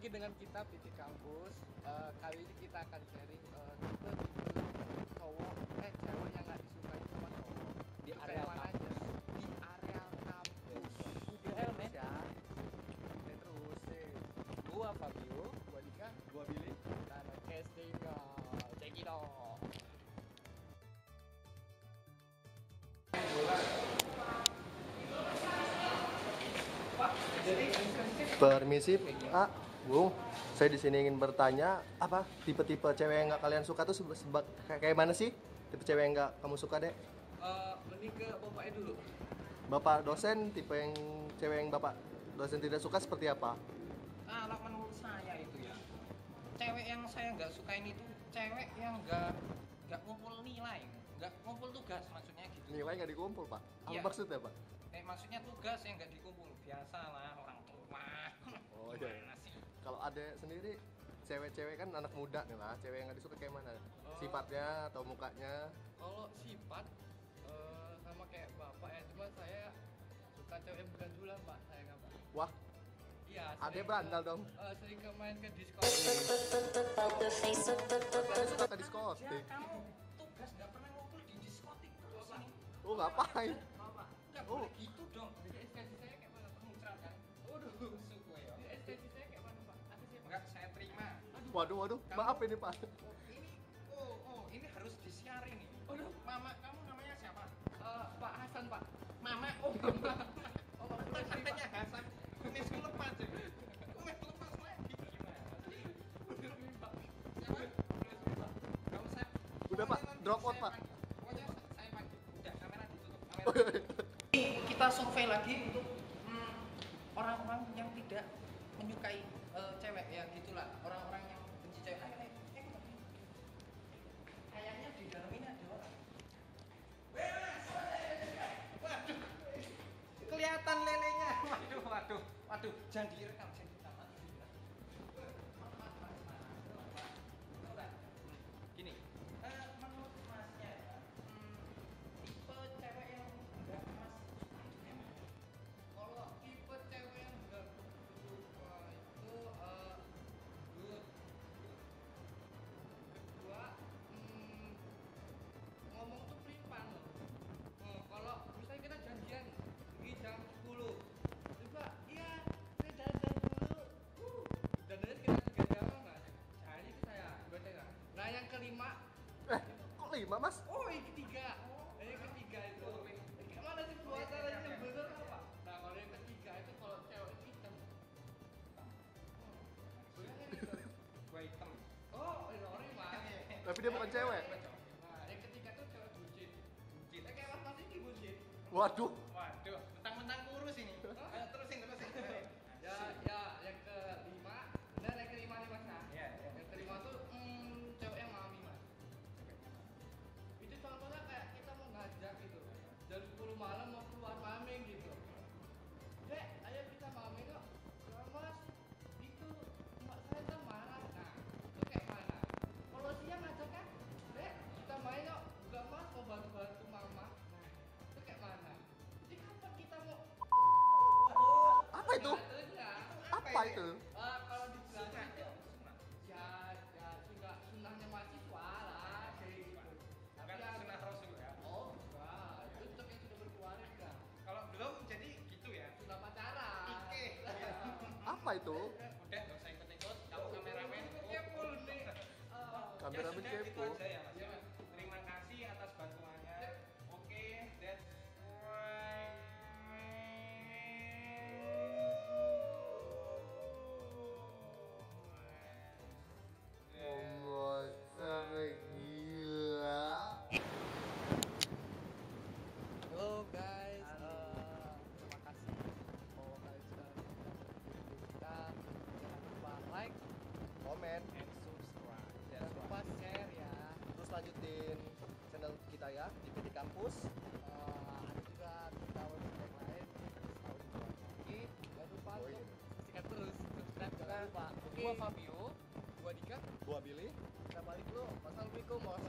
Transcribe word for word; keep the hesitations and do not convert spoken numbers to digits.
dengan kita P T Kampus. Uh, kali ini kita akan sharing uh, tipe-tipe cowok eh cewek yang nggak disukai sama cowok di Itu area kayak mana kampus. aja? Di area kampus. Google men. Ya. Dan terus eh, Gua Fabio. gua Dika Gua Billy. dan casting uh, check it out. Permisi, Pak, Bung. Saya di sini ingin bertanya, apa tipe-tipe cewek yang nggak kalian suka tuh seba- seba- kayak kayak mana sih? Tipe cewek yang nggak kamu suka, Dek? Uh, mending ke bapaknya dulu. Bapak dosen, tipe yang cewek yang Bapak dosen tidak suka seperti apa? Ah, kalau menurut saya itu ya, cewek yang saya nggak sukain itu cewek yang nggak nggak ngumpul nilai, nggak ngumpul tugas maksudnya gitu. Nilai nggak dikumpul, Pak. Apa Iya. maksudnya, Pak? Eh maksudnya tugas yang nggak dikumpul, biasalah orang tua. Oh, iya. Gimana sih? Kalau ada sendiri, cewek-cewek kan anak muda nih lah, cewek yang nggak disuka kayak mana? Oh. Sifatnya atau mukanya? Kalau sifat uh, sama kayak bapak ya, cuma saya suka cewek yang bergandulan pak, saya nggak pak. Wah, Iya. Ade sering berandal ke- dong. eh, sering ke main ke disco. saya suka ke Ya, diskotik. kamu tugas nggak pernah ngumpul di diskotik terus ini. Oh, ngapain? Bapak, nggak Oh. boleh gitu dong. Jadi ekstensi saya kayak mana pak? Muncrat kan? Waduh. Suku ya. Jadi ekstensi saya kayak mana pak? Apa sih pak? Enggak, saya terima. Waduh, waduh, Kamu- maaf ini, Pak. Oh, ini, oh, oh, ini harus disiarin nih. Waduh. Mama, kamu namanya siapa? Eh, Pak Hasan pak. Mama, oh mama. Oh pak Bukan Hasan namanya pak. Hasan. Kumisku lepas ya. Kumis lepas lagi. Gimana sih? Pak. Siapa? Gak usah. Udah, Pak. Pokoknya nanti Drop out, saya Pak. panggil. Pokoknya saya panggil. Udah, kamera ditutup. Kamera. Ini kita survei lagi untuk hmm, orang-orang yang tidak menyukai eh, cewek ya gitulah, orang-orang yang benci cewek. Ayo, ayo, ayo, ikut aku. Kayaknya di dalam ini ada orang. Bebas! Waduh, kelihatan lelenya. Waduh, waduh, waduh, jangan direkam, jangan direkam. Gini, eh, menurut masnya ya, hmm, tipe cewek yang enggak mas suka itu yang mana? Kalau tipe cewek yang nggak suka itu eh, good. Kedua, hmm, ngomong tuh pelimpan loh. Hmm, kalau misalnya kita janjian di jam sepuluh, juga iya saya jalan-jalan dulu. Uh, dan terus kita tiga jam mas. Jadi itu saya dua tengah. Nah yang kelima, Eh, kok lima, Mas? oh yang ketiga, nah, yang ketiga itu gimana sih suasananya yang bener apa? Nah kalau yang ketiga itu kalau cewek hitam, bilangnya hitam. Gua hitam. Oh, sorry mas. Tapi dia bukan cewek. Nah yang ketiga tuh cewek buncit. Buncit. Ya kayak mas mas ini buncit. Waduh, Waduh, mentang-mentang kurus ini. Ayo terusin, terusin. Ya ya yang kelima, dan yang kelima nih mas ya. Iya, iya. Yang kelima tuh hmm, cewek yang mami mas. Itu contohnya kayak kita mau ngajak gitu jam sepuluh malam mau keluar maming gitu. Dek, ayo kita maming kok. Ya mas, itu emak saya tuh marah. Nah, itu kayak mana? Kalau siang ngajak kan, dek kita main kok. Enggak mas, mau bantu-bantu mama. Nah, itu kayak mana? Jadi kapan kita mau? apa itu? Nggak, enggak. Apa itu? Eh, kalau dibilang Sunah, itu, sunah. ya, ya sudah sunahnya mahasiswa lah kayak gitu. Tapi Bukan ya, sunah Rasul ya. oh enggak, itu untuk yang sudah berkeluarga, Kalau belum jadi gitu ya. sudah pacaran. Ike. Ya. Apa itu? Udah, nggak usah ikut-ikut. Kamu kameramen. Kepo nih. Eh, Kamera Ya sudah, gitu kepo. aja ya mas. Ya. Terima kasih atas bantuannya. Oke, that's Oh, sampai gila. Halo guys, eh, terima kasih bahwa kalian sudah menonton video kita. Jangan lupa like, Komen, and subscribe. jangan lupa share ya. terus lanjutin channel kita ya di P T Kampus. Eh, ada juga kita website yang lain tahu di bawah ini. Jangan lupa Oh, untuk iya. saksikan terus, subscribe jangan lupa. Oke. Gua Fabio. Gua Dika. Gua Billy. Kita balik dulu. Wassalamualaikum warahmatullahi